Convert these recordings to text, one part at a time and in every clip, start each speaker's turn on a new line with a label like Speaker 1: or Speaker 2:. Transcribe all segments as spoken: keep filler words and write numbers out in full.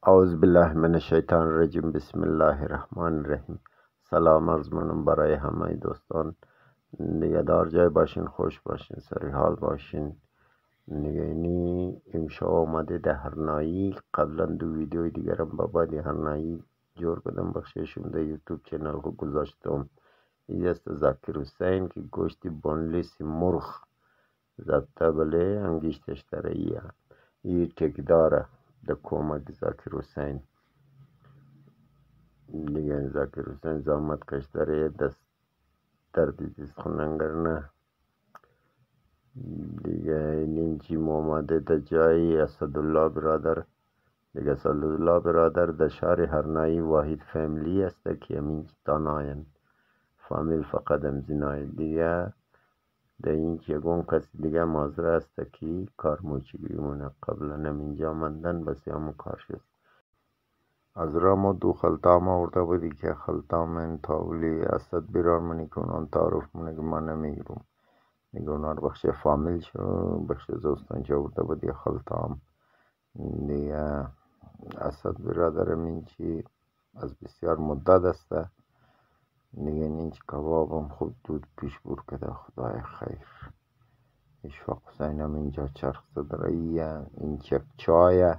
Speaker 1: اعوذ بالله من الشیطان الرجیم. بسم الله الرحمن الرحیم. سلام عرض منم برای همه دوستان. نگهدار جای باشین، خوش باشین، سری حال باشین. نگهینی امشب آمده در هرنایی. قبلا دو ویدیوی دیگرم با بادی هرنایی جور کردم، بخشیشم در یوتیوب چینل کو گذاشتم. این است ذاکر حسین که گوشتی بونلیس مرغ زبطه بله انگیشتش در ایه ای تکداره در کمک ذاکر حسین. دیگه ذاکر حسین زحمت کشتره دست دردی دیست خوننگرنه. دیگه نینچی آمده در جای اسدالله برادر. دیگه اسدالله برادر در شهر هرنایی واحد فامیلی است که همین داناین فامیل فقط امزینای. دیگه در این یکون کسی دیگه مازره است که کار موچگیری مونه قبلا نمینجا مندن بسی همون کار شد. از را ما دو خلطام آورده بودی که خلطام این تاولی اسد بیرار منی که اونان تعارف منه که من نمیگیرم دیگه اونان بخش فامیل شو بخش زوستان چه آورده بودی خلطام. دیگه اسد برادر من چی از بسیار مدت است. دیگه اینچ کبابم خود دود پیش بور کده خدای خیر. اشفاق حسینم اینجا چرخ صدراییه. این چک چایه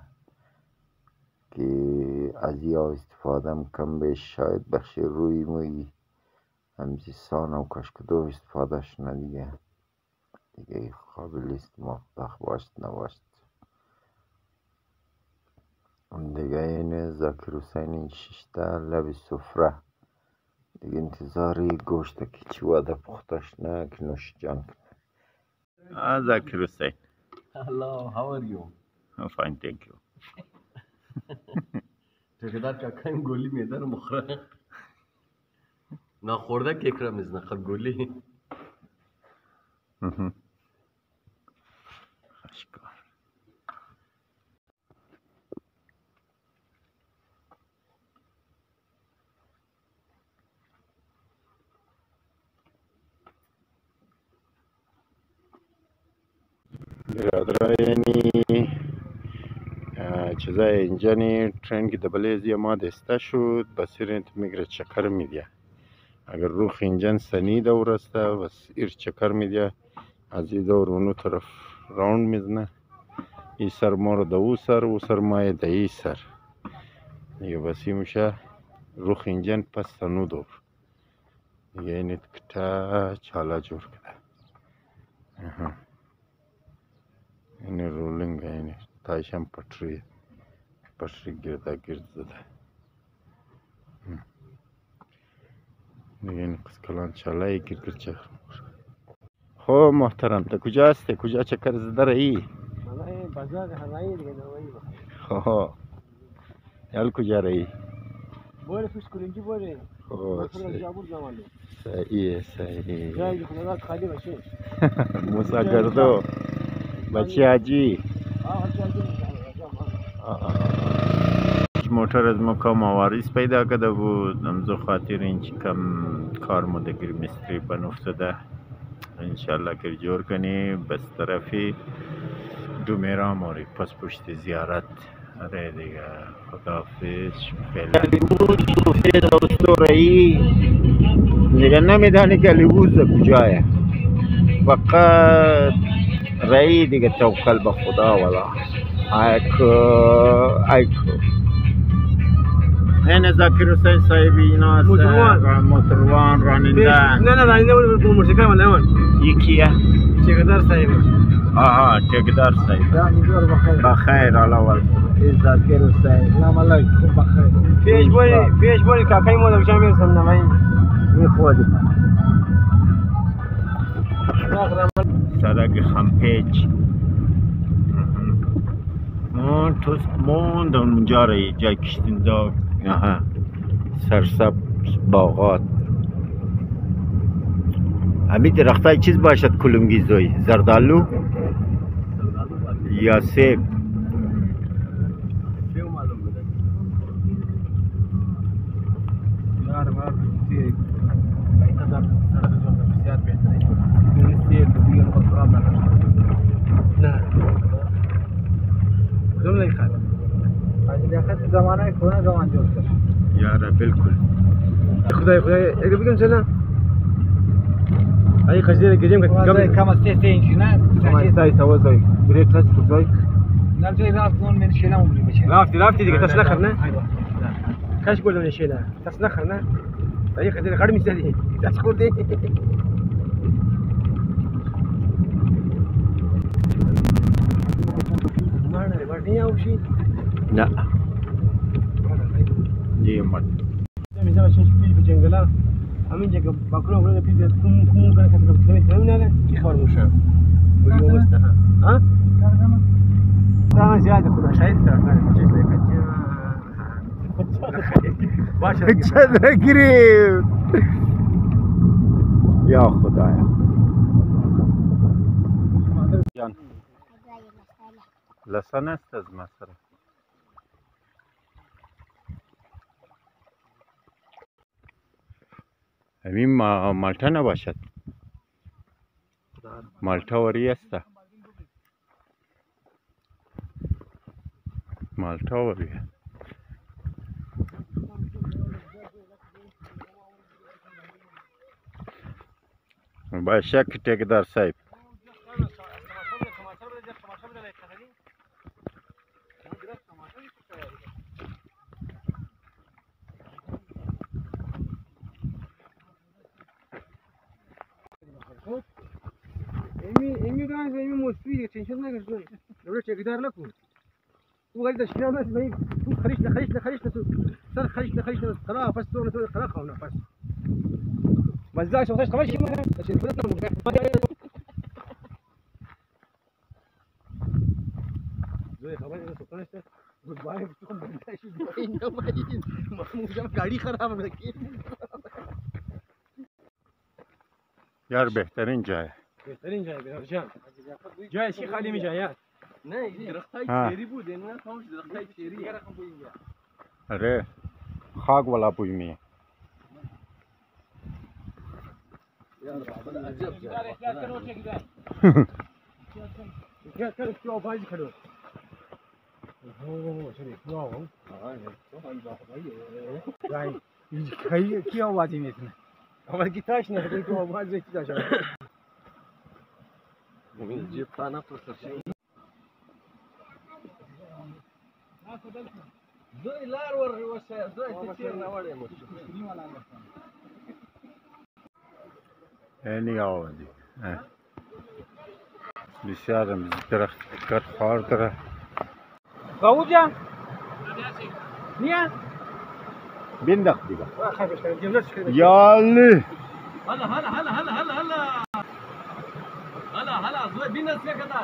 Speaker 1: که از یا استفاده کم بهش شاید بخش روی موی همزیستان و کشکدو استفادهش ندیگه دیگه قابل استماع دخ باشد نباشد. دیگه این ذاکر حسین این ششته لب سفره دیگه انتظاری گوشت که چی واده پختش نه که نوش جان کنه. ذاکر حسین
Speaker 2: Hello, how are you?
Speaker 1: I'm fine, thank you.
Speaker 2: ठेकेदार काका गोली मेदर मुखरा ना खोर्दा केकरा मिजना खर गोली
Speaker 1: خشکار برادرها یعنی چیزای اینجانی ترین که دبلیزی ما دسته شد بسیر انت میگره چکر میدیه. اگر روخ اینجان سنی دور است بس ایر چکر میدیه از این دور اونو طرف راوند میزنه. این سر ما رو ده او سر او سر مای ده ای سر دیگه بسی میشه روخ اینجان پس سنو دور دیگه اینت کتا چالا جور کده. این رولنگ اینه تایشم پتری پتری گرده گرد زده دیگه این قصد کلان چالایی گرد گرد چه خب محترم تا کجا هستی؟ کجا چکر زده رایی؟
Speaker 2: مالای بازار هرنایی دیگه نوایی
Speaker 1: خب یال کجا رایی؟
Speaker 2: بوره پیش کلنگی بوره
Speaker 1: خب صحیح صحیح
Speaker 2: جایی خونه‌دار خالی باشه
Speaker 1: موسا گردو بچه حاجی موتر از مقام آواریس پیدا کرده بود امزو خاطر این چی کم کار مدگیر مستری بن افتاده انشالله که جور کنی بس طرفی دو میرام آری پس پشت زیارت اره دیگه خداحافظ فعلا لیووز دوستورایی دیگه نمیدانی که لیووز کجایه فقط رایی دیگه توکل به خدا والا ایکو ایکو این ذاکر حسین صاحبی اینا است موتروان راننده
Speaker 2: نه نه راننده بود موتورسیکل ولی اون
Speaker 1: یکیه
Speaker 2: ठेकेदार साहेब
Speaker 1: آها ठेकेदार साहेब بخیر الله ول این ذاکر حسین سلام علیکم بخیر
Speaker 2: پیش بوری پیش بوری کاکای مو داشتم میرسم نمایی
Speaker 1: این خودی سرک خمپیچ مون توس مون دون اونجا رایی جای کشتین دا سرسبز باغات همین درختای چیز باشد کلونگی زوی زردالو یا سیب
Speaker 2: نه کدوم لیخت؟
Speaker 3: خط زمانه کرونا زمان جور کرد.
Speaker 1: یاره بالکل.
Speaker 4: خدای خدای یک بگم سلام. ای خجیر گیریم که
Speaker 3: کم کم است تی اینجی نه.
Speaker 4: ما استای توازای. بریک کلاس کوزای.
Speaker 3: نرجع رفت اون من شیلم اون بشه.
Speaker 4: رافتی رافتی دیگه تاس نخر نه. کاش گل من شیلا. تاس نخر نه. ای خجیر خړ میسته تاس خور دی. مانه ورنی او شي.
Speaker 1: نه. دی مات.
Speaker 4: زمین زمین شش پیل په جنگلا. همین جگه باکلو ورنه پیل کوم کوم کنه کسب کنه تمام کی خبر موشه. بگو مسته ها. زیاد خدا شاید طرفدار چیز باشه
Speaker 1: چه گریم یا خدایا جان لسان است از مصر همین مالتا نباشد مالتا وری است مالتا وری با شک ټیکدار صاحب
Speaker 4: एमी एमी गांस एमी मोस्टली टेंशन ना कर एवढं ठेकेदार नको तू गाडी दशक्या ना नाही तू खरीच ना खरीच ना खरीच ना तू सर खरीच ना खरीच ना खरा बस तो तो खरा खाऊ ना बस बस जा सोच खबर शिकू ना असे परत ना जो खबर आहे सोपन असते गुड बाय तू बनतायशी इंडिया मध्ये मग गाडी खराब आहे की
Speaker 1: यार बेहतरीन جای
Speaker 4: بهترین جای برجان جای چی خالی می جای
Speaker 2: نه این درختای چری بود نه تمام درختای چری رقم بو اینجا
Speaker 1: اره خاک والا بوی می
Speaker 2: یار بابا عجب جای
Speaker 4: क्या क्या इसको आवाज खड़ो हो सॉरी क्यों हो हां तो हम जा भाई भाई ये क्या आवाज में इतना हमारे की ताश ना तो आवाज से क्या चला
Speaker 2: من جيب طانا توصل شيء زوي لار ور وسا زوي تشير نوالي مش
Speaker 1: اینی آوازی بسیارم درخت کت خوار داره
Speaker 4: قاوجا نیا
Speaker 1: بندخ دیگه
Speaker 4: خافش کنم جملت شکر
Speaker 1: یالی
Speaker 2: هلا هلا هلا هلا هلا هلا هلا هلا زوي بينا سكتا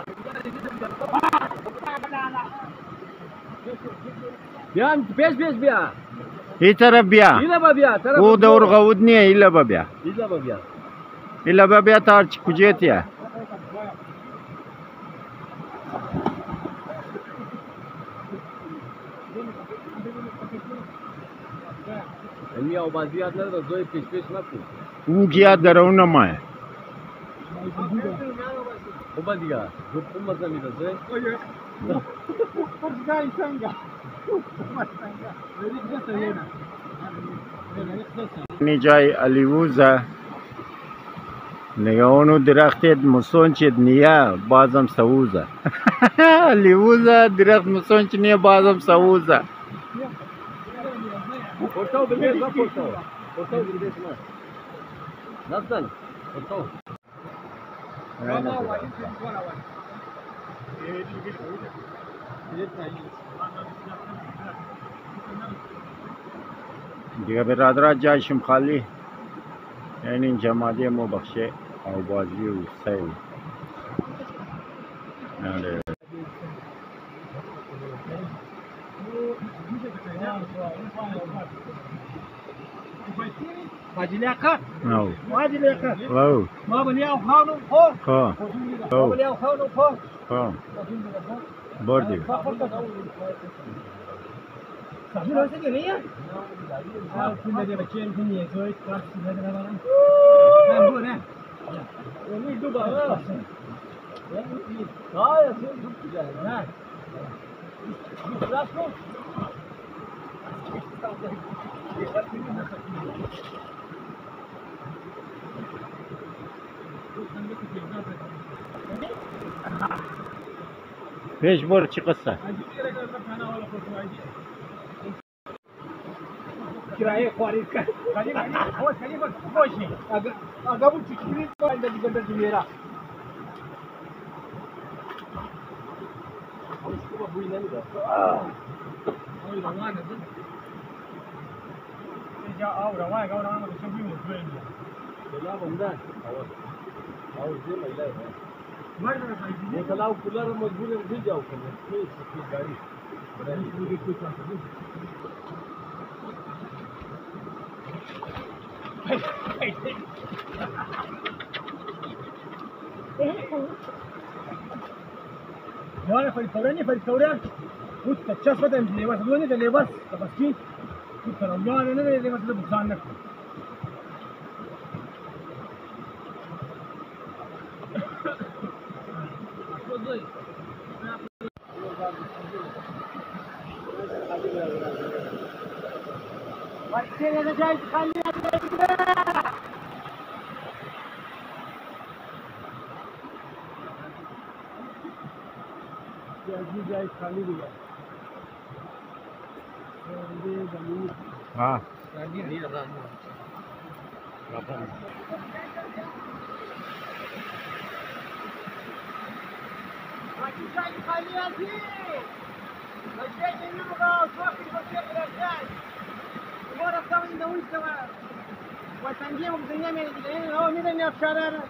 Speaker 2: بیا پیش پیش بیا
Speaker 1: ای طرف بیا
Speaker 2: ایلا با بیا طرف
Speaker 1: او دور غود نیه ایلا با بیا
Speaker 2: ایلا با بیا
Speaker 1: ایلا با بیا تار چی کجیتیه
Speaker 2: امی او بازیات نداره زوی پیش پیش نکن
Speaker 1: او گیا درونه ماه
Speaker 2: خوبه دیگه خوب خوب مزه میده زوی
Speaker 1: اینی جای الیوزه نگه اونو درختت مسونچید نیه بازم سووزه الیوزه درخت مسونچ نیه بازم سووزه
Speaker 2: Portal beleza, lá portal. Portal beleza, né? Nasıl? Portal.
Speaker 1: دیگه برادرات جایشم خالی این جماعتی مو بخشه او بازی و سیل
Speaker 4: Fadileca?
Speaker 1: Não.
Speaker 4: Fadileca.
Speaker 1: Não.
Speaker 4: Vamos ali ao pau no pó.
Speaker 1: Có.
Speaker 4: Vamos ali ao pau no pó.
Speaker 1: Có. Bordi.
Speaker 4: Sabe não sei nem. Ah,คุณได้มาเชียนคุณเนี่ยสวยกว่าสิได้แล้วนะนั่นดูนะวันนี้ดูบ่าวอ่ะya sen çok güzel ha. Biraz
Speaker 1: پیش بر چی قصه؟
Speaker 3: کرایه خواری کرد.
Speaker 4: خالی خالی آواز خالی بس باشی. اگر اگر بود چیزی باید دیگه بده میرا.
Speaker 2: آمش تو بوی نمیده.
Speaker 4: اوی روانه ده. اینجا آو روانه آو روانه بسیار بیمون دویدی.
Speaker 2: بلا بنده. آواز. آواز زیر میله.
Speaker 4: مرد رسایی.
Speaker 2: مثلا او کولر رو مجبور رو دیجا کنه. نیست سپید گاری.
Speaker 4: برای بودی کوی کنسولی. جوان فرید کورانی فرید کوران بود تچاس بدم لباس دونی ده لباس تبسکی بود کنم جوان نه ده لباس ده بخشان نکن وقتی نه جای خالی جای جای خالی دیگه
Speaker 1: ها
Speaker 2: Mira, Ran.
Speaker 4: Aquí جای خالی هستی مشهد اینو بگو توقی بسیار برسد ما رفتم این دویش دو و تنگیه مبزنیه میره دیگه این هوا میره نفشاره را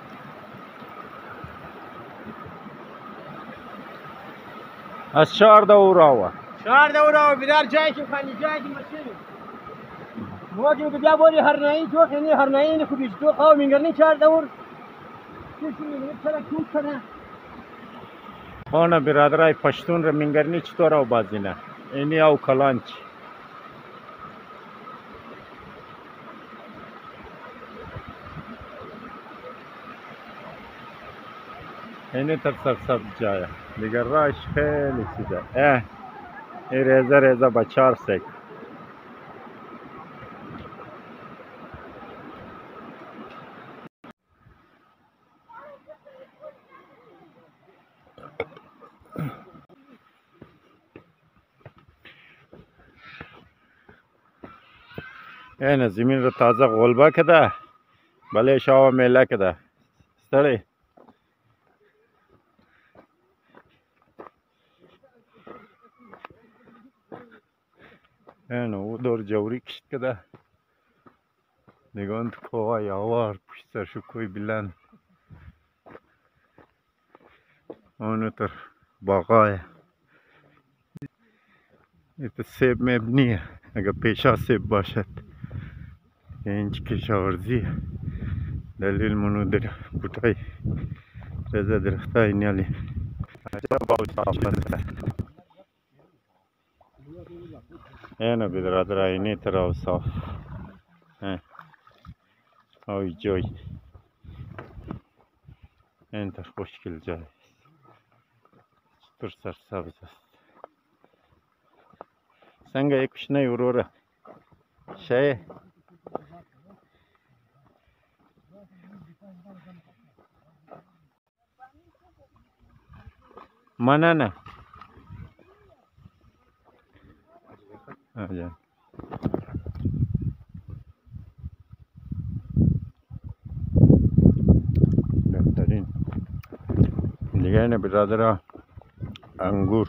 Speaker 1: از چهار دو راوه
Speaker 4: چهار دورا و بیدار جایی که خالی جایی که مشهد ما که بیا باری هرنایی تو خیلی هرنایی نه خوبیش تو خواه میگرنی چهار دور کسی میگرنی چرا کود کنه
Speaker 1: خانه برادرای پشتون را منگرنی چطور او بازینه اینی او کلانچ اینی تر سرسبز جایه دیگر راش خیلی چیزه اه این ریزه ریزه با چار سک این زمین رو تازه غلبه کده بله شاو میله کده ستړی این او دور جوری کشت کده نگاه تو کوه یاوار پشت سرشو کوی بلند اونو تر باغای ایت سیب میب نیه اگر پیشا سیب باشد اینچ کشاورزی دلیل منو در بوتای رزه درختای نیالی اینو بدرادر اینی تراو صاف اوی جوی این تر خوشگل جای چطور سرسبز است سنگه یکش نی وروره شای منه نه آجان بهترین دیگه اینه برادر انگور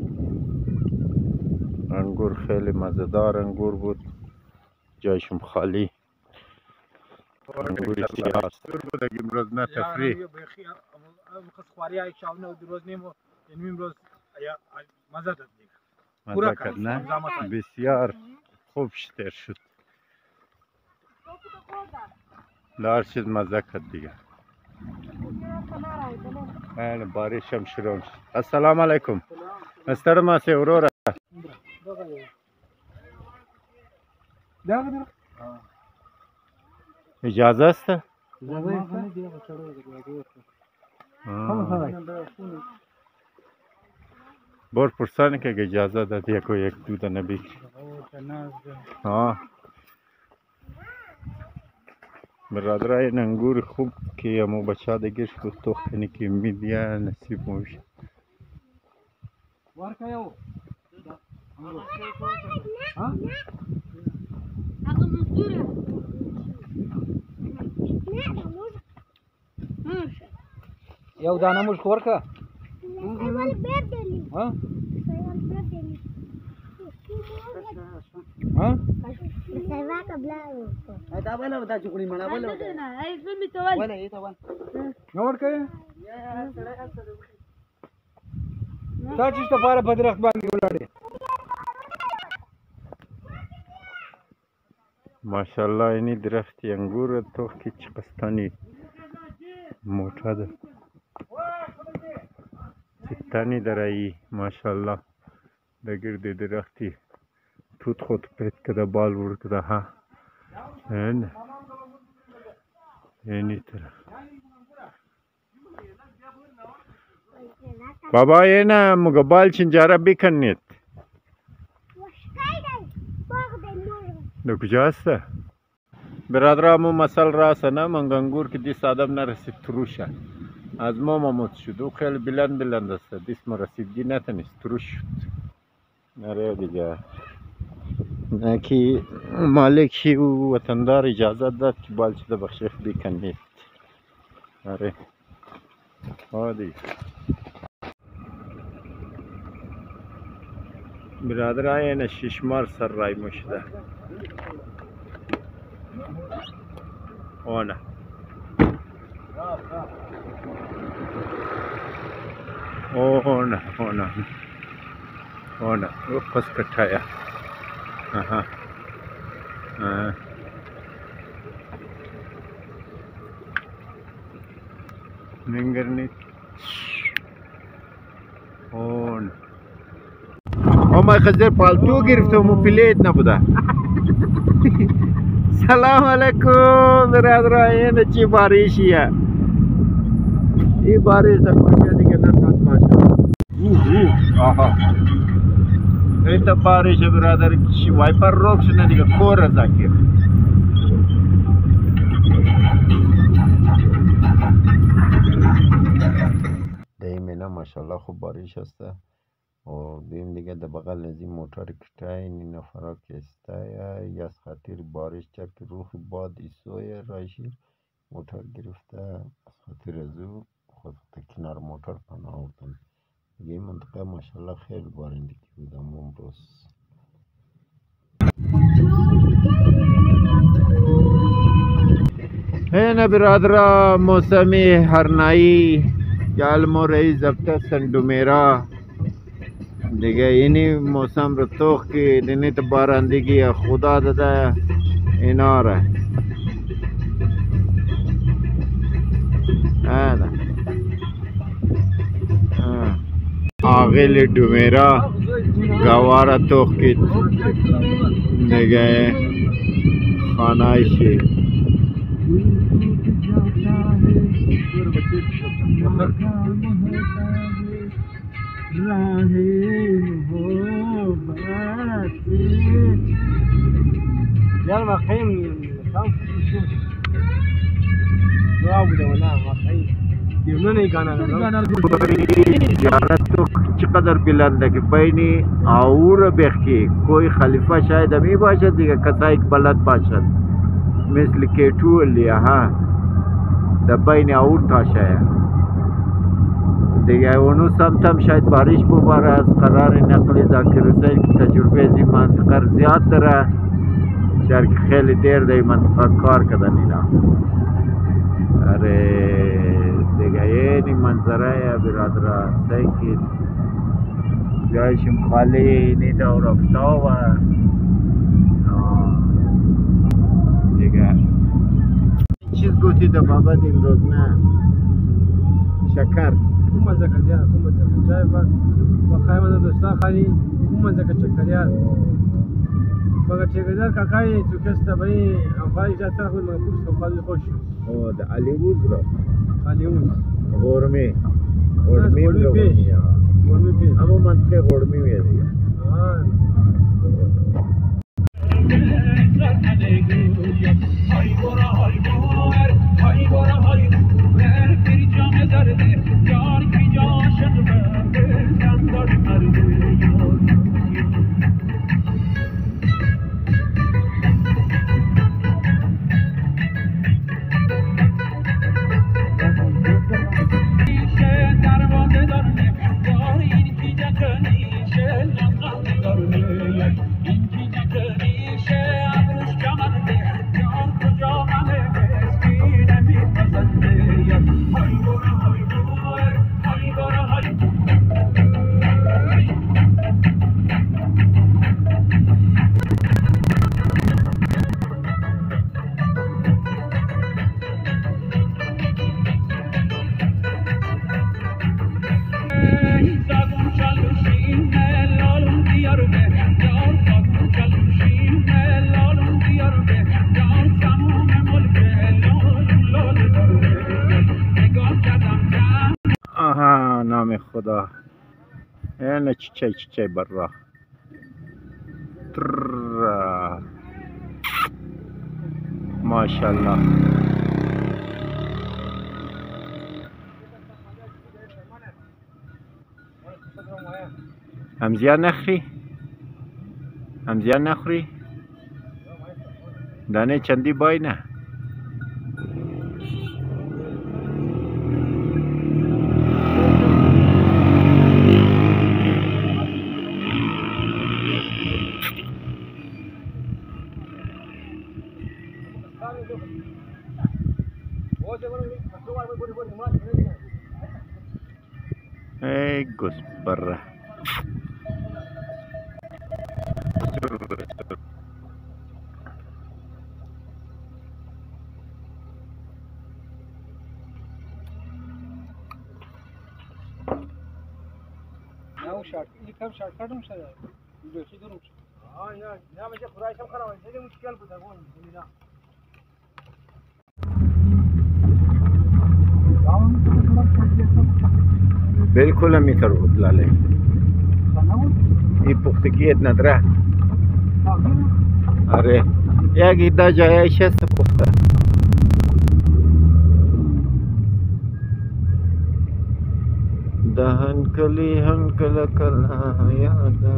Speaker 1: انگور خیلی مزدار انگور بود جایشم خالی انگور سیاه است بود اگه امروز نه تفریح
Speaker 4: مخص خواری های شاونه و دروز نیمو یعنی امروز مزه داد دیگه
Speaker 1: مزه کرد نه بسیار خوب شتر شد لار چیز مزه کرد دیگه این بارش هم شروع شد السلام علیکم استرم هستی اورورا اجازه است؟
Speaker 4: اجازه است؟
Speaker 1: بار پرسانی که اجازه داد یک و یک دو دنه بیک
Speaker 5: ها برادر این انگور خوب که امو بچه دیگه شو تخنی که میدیا نصیب موش
Speaker 4: ورکه یو
Speaker 6: هغه مزدوره نه
Speaker 4: یو دانه موش ورکه
Speaker 6: اول بیر دلی
Speaker 4: ها
Speaker 6: اول بیر دلی
Speaker 4: ها
Speaker 6: سیوا قبلا
Speaker 4: دا ولا دا جوړی مالا ولا
Speaker 6: نه ای فهمي تول
Speaker 4: ولا ایته ولا نو ورکه تا چې ته پاره په درخت باندې ولاړې
Speaker 5: ماشاءالله اینی درخت انگور تو که چقستانی موتا ده چتانی درایی ماشاءالله در گرد درختی توت خود پید کده بال ورد کده ها این اینی طرف بابا اینه مگه بال چنجاره بکنید در کجا هسته؟ برادرامو مسئل راسه نه من انگور که دیست آدم نرسید تروشه از ما مموت شد او خیلی بلند بلند است دیست ما رسیدگی نتنیست تروش شد نره دیگه نه که مالکی و وطندار اجازت داد که بالچه ده بخشیخ بکنید نره ها دیگه برادر آینه ششمار سر رای مشده اونا اونا اونا اونا او پس کٹھایا آها آه. ننگرنی اونا ما خزر پالتو گرفتم و پلیت نبوده سلام علیکم برادران چی بارشیه این بارش در کجا دیگه نخواد باشه آها این تا بارش برادر وایپر روک شده دیگه کور زاکر
Speaker 1: دایما ماشاءالله خوب بارش هسته و بیم دیگه در بغل از این موتور کشتای این نفرا کشتای یا از خاطر بارش چه که روح باد ایسوی رایشی موتور گرفته از خاطر از او خود کنار موتور پناه آوردن دیگه این منطقه ماشاءالله خیلی بارندگی بودم امروز این برادر موسمی هرنایی گالمو رئی زبطه سندومیرا دیگه اینی موسم رو توخ که دینی تو بارندگی خدا داده اینا را آده آغیل دومیرا گوارا توخ که دیگه خانایشی
Speaker 4: يلا ما خيم كم شو واو ده ولا ما خيم يمني كان
Speaker 1: زیارت تو چقدر بلنده که بین آور بخی کوئی خلیفه شاید می باشد دیگه کسایی که بلد باشد مثل کیتول ها در بین آور تا شاید دیگه اونو سمتم شاید بارش بباره از قرار نقل ذاکر حسین که تجربه از این منطقه زیاد داره شاید که خیلی دیر در این منطقه کار کردن اینا اره دیگه اینی منظره برادر سیکی جایشم خالی اینی دور افتا و دیگه چیز گوتی در بابد امروز نه شکر
Speaker 4: کومه زکریا کومه زکریا با بخای من دوستا خالی کومه زکریا مگر ټیکدار کاکای تو کسته به افغان جاته خو منقوص په خالی خوش
Speaker 1: او د الیوود را
Speaker 4: الیوود
Speaker 1: غورمه غورمه غورمه
Speaker 4: غورمه
Speaker 1: اما منطقه غورمه وی دی
Speaker 4: ها
Speaker 5: خدا. اینه چیچه چیچه برا ترررر. ماشاءالله. همزیان نخری؟ همزیان نخوری؟ دانه چندی بای نه؟ ای گوز برا.
Speaker 4: نه شارت یکم شارت کردم شده دوشی دروم شد آه نه نه میشه خدایشم خراب میشه مشکل بود اون نه
Speaker 5: بالکل میتر بود لاله این پختگیت نداره آره یک ایده جایش هست پخته دهن کلی هن کلا کلا یادا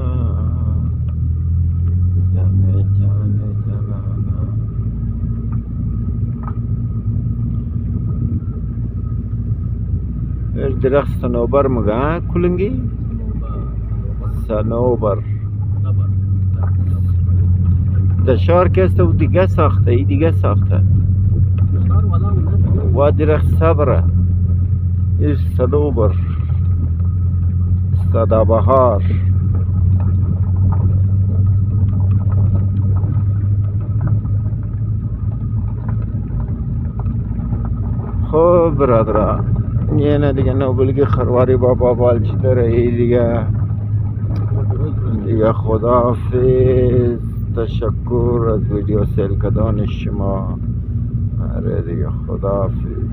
Speaker 5: جانه جانه جانانا ار درخت صنوبر مگه کلنگی صنوبر دشار کسته و دیگه ساخته ای دیگه ساخته و درخت صبره این صنوبر سدابهار خب برادران یه نه دیگه نوبلگی خرواری بابا بالچی داره ای دیگه دیگه خداحافظ تشکر از ویدیو سیل کردن شما آره دیگه خداحافظ